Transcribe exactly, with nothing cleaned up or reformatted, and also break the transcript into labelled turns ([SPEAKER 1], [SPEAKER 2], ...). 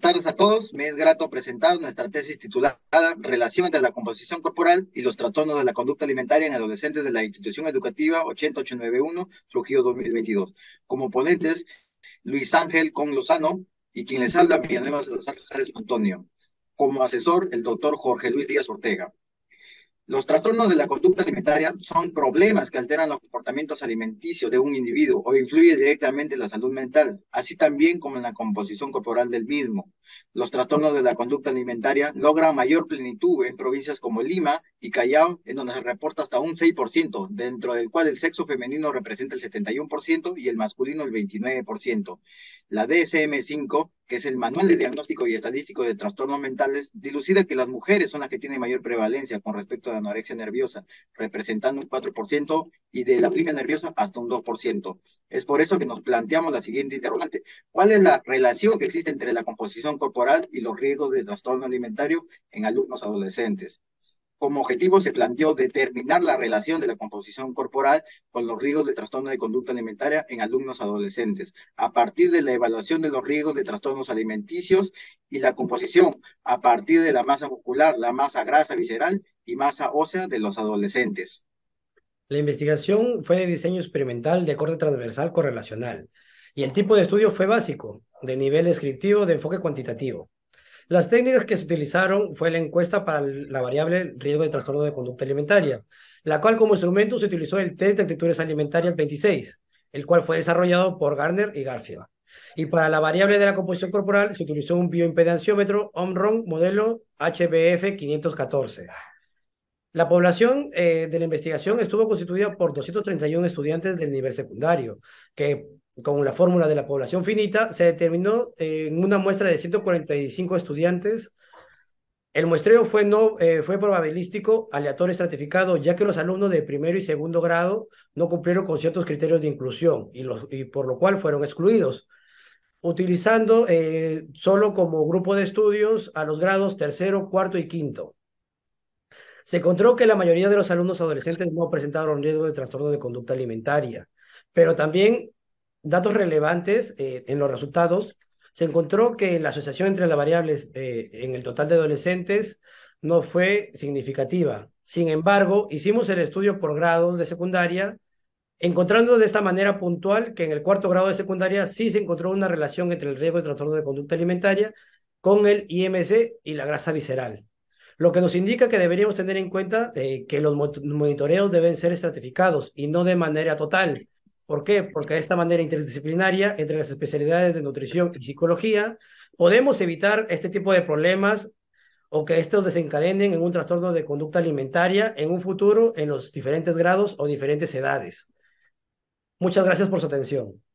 [SPEAKER 1] tardes a todos. Me es grato presentar nuestra tesis titulada Relación entre la composición corporal y los trastornos de la conducta alimentaria en adolescentes de la institución educativa ochenta ocho nueve uno, Trujillo dos mil veintidós. Como ponentes, Luis Ángel Con Lozano y quien les habla, Villanueva Salazar Cajares Antonio. Como asesor, el doctor Jorge Luis Díaz Ortega. Los trastornos de la conducta alimentaria son problemas que alteran los comportamientos alimenticios de un individuo o influyen directamente en la salud mental, así también como en la composición corporal del mismo. Los trastornos de la conducta alimentaria logran mayor plenitud en provincias como Lima y Callao, en donde se reporta hasta un seis por ciento, dentro del cual el sexo femenino representa el setenta y uno por ciento y el masculino el veintinueve por ciento. La D S M cinco, que es el Manual de Diagnóstico y Estadístico de Trastornos Mentales, dilucida que las mujeres son las que tienen mayor prevalencia con respecto a la anorexia nerviosa, representando un cuatro por ciento, y de la bulimia nerviosa hasta un dos por ciento. Es por eso que nos planteamos la siguiente interrogante: ¿cuál es la relación que existe entre la composición corporal y los riesgos de trastorno alimentario en alumnos adolescentes? Como objetivo se planteó determinar la relación de la composición corporal con los riesgos de trastorno de conducta alimentaria en alumnos adolescentes, a partir de la evaluación de los riesgos de trastornos alimenticios y la composición, a partir de la masa muscular, la masa grasa visceral y masa ósea de los adolescentes.
[SPEAKER 2] La investigación fue de diseño experimental de corte transversal correlacional y el tipo de estudio fue básico, de nivel descriptivo de enfoque cuantitativo. Las técnicas que se utilizaron fue la encuesta para la variable riesgo de trastorno de conducta alimentaria, la cual como instrumento se utilizó el test de actitudes alimentarias veintiséis, el cual fue desarrollado por Garner y Garfield. Y para la variable de la composición corporal se utilizó un bioimpedanciómetro Omron modelo H B F quinientos catorce. La población eh, de la investigación estuvo constituida por doscientos treinta y uno estudiantes del nivel secundario, que con la fórmula de la población finita se determinó eh, en una muestra de ciento cuarenta y cinco estudiantes. El muestreo fue, no, eh, fue probabilístico, aleatorio estratificado, ya que los alumnos de primero y segundo grado no cumplieron con ciertos criterios de inclusión y, los, y por lo cual fueron excluidos, utilizando eh, solo como grupo de estudios a los grados tercero, cuarto y quinto. Se encontró que la mayoría de los alumnos adolescentes no presentaron riesgo de trastorno de conducta alimentaria, pero también datos relevantes eh, en los resultados. Se encontró que la asociación entre las variables eh, en el total de adolescentes no fue significativa. Sin embargo, hicimos el estudio por grados de secundaria, encontrando de esta manera puntual que en el cuarto grado de secundaria sí se encontró una relación entre el riesgo de trastorno de conducta alimentaria con el I M C y la grasa visceral, lo que nos indica que deberíamos tener en cuenta eh, que los monitoreos deben ser estratificados y no de manera total. ¿Por qué? Porque de esta manera interdisciplinaria, entre las especialidades de nutrición y psicología, podemos evitar este tipo de problemas o que estos desencadenen en un trastorno de conducta alimentaria en un futuro en los diferentes grados o diferentes edades. Muchas gracias por su atención.